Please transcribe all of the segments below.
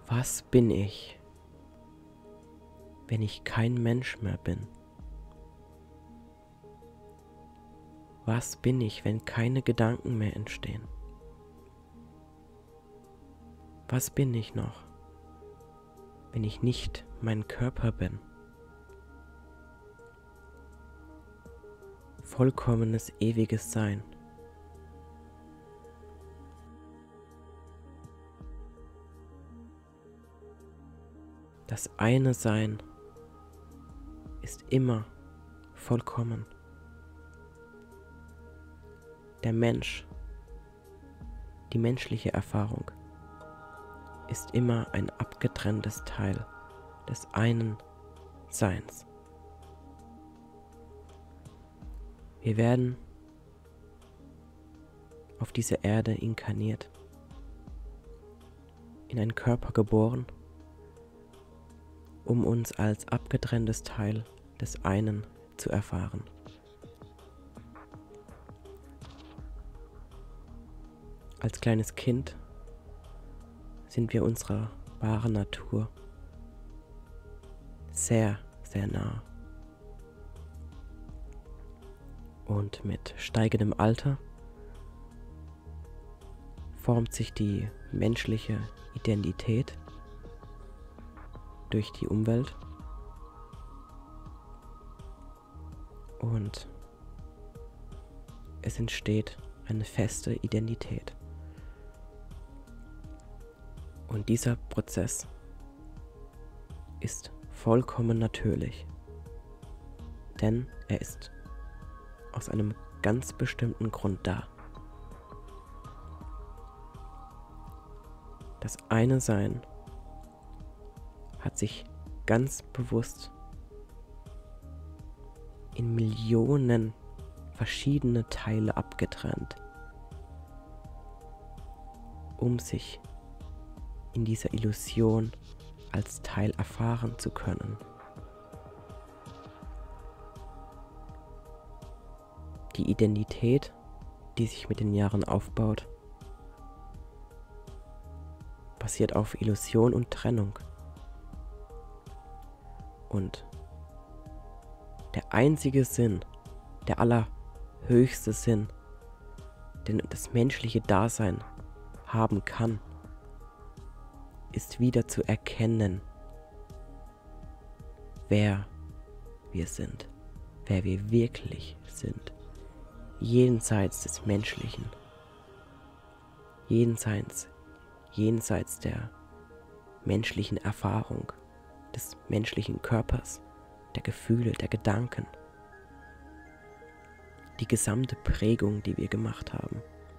Was bin ich, wenn ich kein Mensch mehr bin? Was bin ich, wenn keine Gedanken mehr entstehen? Was bin ich noch, wenn ich nicht mein Körper bin? Vollkommenes ewiges Sein. Das eine Sein ist immer vollkommen. Der Mensch, die menschliche Erfahrung, ist immer ein abgetrenntes Teil des einen Seins. Wir werden auf diese Erde inkarniert, in einen Körper geboren, um uns als abgetrenntes Teil des einen zu erfahren. Als kleines Kind sind wir unserer wahren Natur sehr, sehr nah. Und mit steigendem Alter formt sich die menschliche Identität durch die Umwelt und es entsteht eine feste Identität. Und dieser Prozess ist vollkommen natürlich, denn er ist aus einem ganz bestimmten Grund da. Das eine Sein hat sich ganz bewusst in Millionen verschiedene Teile abgetrennt, um sich in dieser Illusion als Teil erfahren zu können. Die Identität, die sich mit den Jahren aufbaut, basiert auf Illusion und Trennung. Und der einzige Sinn, der allerhöchste Sinn, den das menschliche Dasein haben kann, ist wieder zu erkennen, wer wir sind, wer wir wirklich sind, jenseits des Menschlichen, jenseits der menschlichen Erfahrung, des menschlichen Körpers, der Gefühle, der Gedanken, die gesamte Prägung, die wir gemacht haben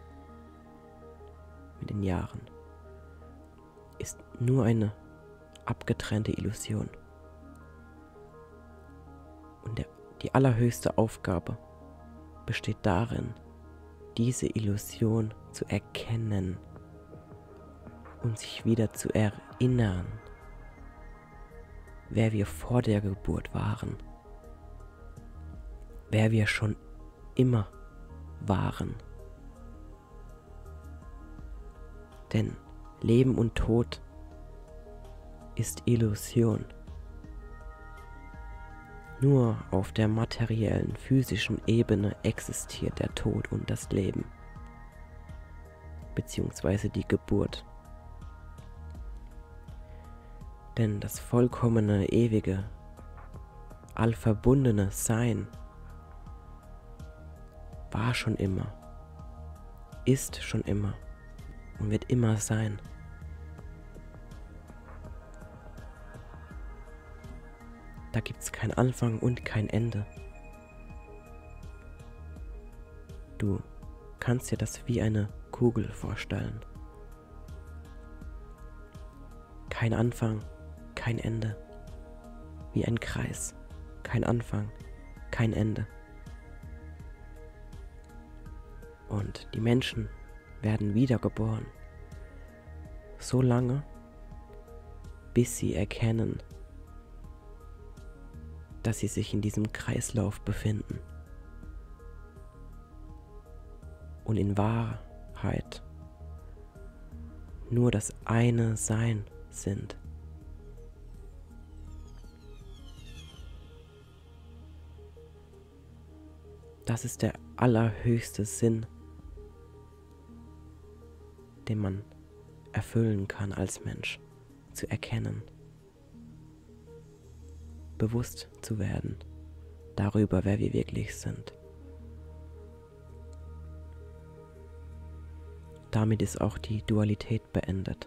mit den Jahren, ist nur eine abgetrennte Illusion. Und die allerhöchste Aufgabe besteht darin, diese Illusion zu erkennen und sich wieder zu erinnern, wer wir vor der Geburt waren, wer wir schon immer waren. Denn Leben und Tod ist Illusion. Nur auf der materiellen, physischen Ebene existiert der Tod und das Leben, beziehungsweise die Geburt. Denn das vollkommene, ewige, allverbundene Sein war schon immer, ist schon immer und wird immer sein. Da gibt es kein Anfang und kein Ende. Du kannst dir das wie eine Kugel vorstellen. Kein Anfang, kein Ende. Wie ein Kreis. Kein Anfang, kein Ende. Und die Menschen werden wiedergeboren. So lange, bis sie erkennen, dass sie sich in diesem Kreislauf befinden und in Wahrheit nur das eine Sein sind. Das ist der allerhöchste Sinn, den man erfüllen kann als Mensch, zu erkennen, bewusst zu werden darüber, wer wir wirklich sind. Damit ist auch die Dualität beendet.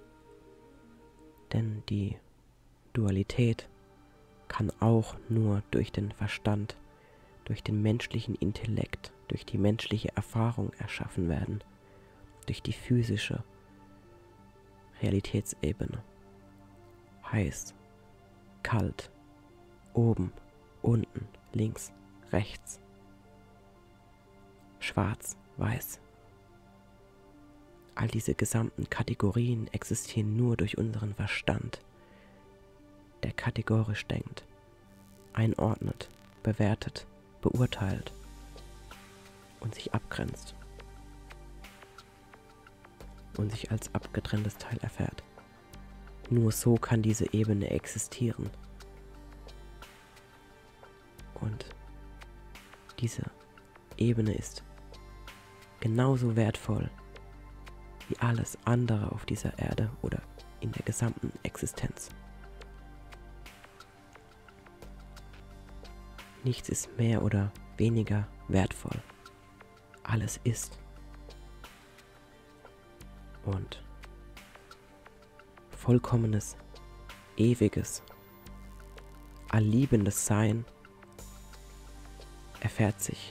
Denn die Dualität kann auch nur durch den Verstand, durch den menschlichen Intellekt, durch die menschliche Erfahrung erschaffen werden, durch die physische Realitätsebene. Heiß, kalt, oben, unten, links, rechts, schwarz, weiß. All diese gesamten Kategorien existieren nur durch unseren Verstand, der kategorisch denkt, einordnet, bewertet, beurteilt und sich abgrenzt und sich als abgetrenntes Teil erfährt. Nur so kann diese Ebene existieren. Und diese Ebene ist genauso wertvoll wie alles andere auf dieser Erde oder in der gesamten Existenz. Nichts ist mehr oder weniger wertvoll. Alles ist. Und vollkommenes, ewiges, alliebendes Sein erfährt sich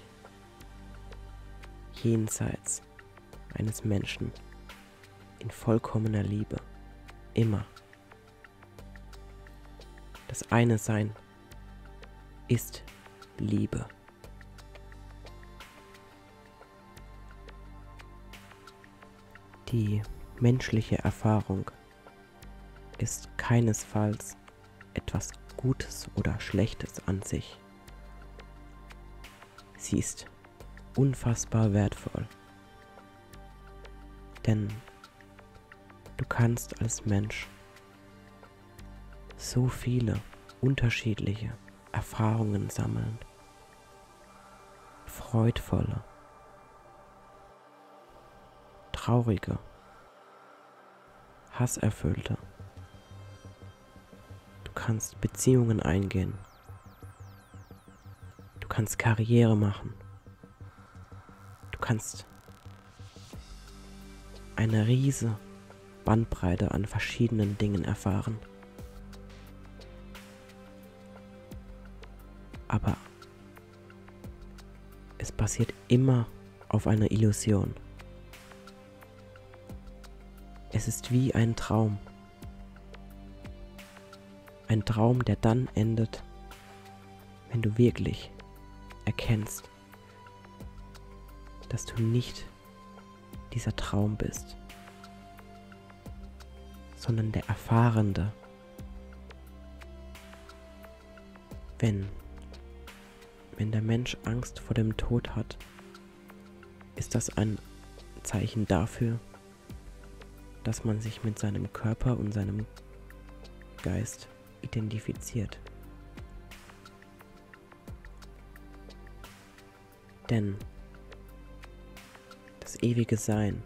jenseits eines Menschen in vollkommener Liebe, immer. Das eine Sein ist Liebe. Die menschliche Erfahrung ist keinesfalls etwas Gutes oder Schlechtes an sich. Sie ist unfassbar wertvoll, denn du kannst als Mensch so viele unterschiedliche Erfahrungen sammeln, freudvolle, traurige, hasserfüllte. Du kannst Beziehungen eingehen, du kannst Karriere machen, du kannst eine riesige Bandbreite an verschiedenen Dingen erfahren. Aber es basiert immer auf einer Illusion. Es ist wie ein Traum. Ein Traum, der dann endet, wenn du wirklich erkennst, dass du nicht dieser Traum bist, sondern der Erfahrende. Wenn der Mensch Angst vor dem Tod hat, ist das ein Zeichen dafür, dass man sich mit seinem Körper und seinem Geist identifiziert. Denn das ewige Sein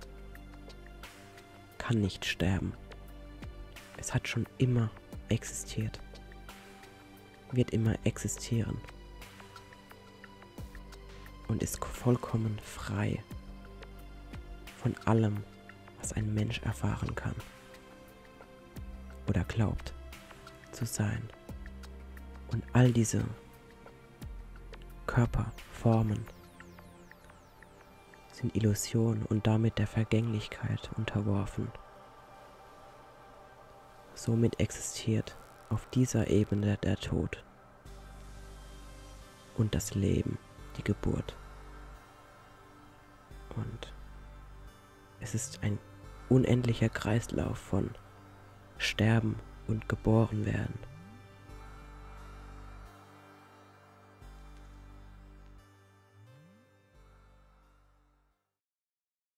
kann nicht sterben. Es hat schon immer existiert, wird immer existieren und ist vollkommen frei von allem, was ein Mensch erfahren kann oder glaubt zu sein. Und all diese Körperformen sind Illusionen und damit der Vergänglichkeit unterworfen. Somit existiert auf dieser Ebene der Tod und das Leben, die Geburt. Und es ist ein unendlicher Kreislauf von Sterben und geboren werden.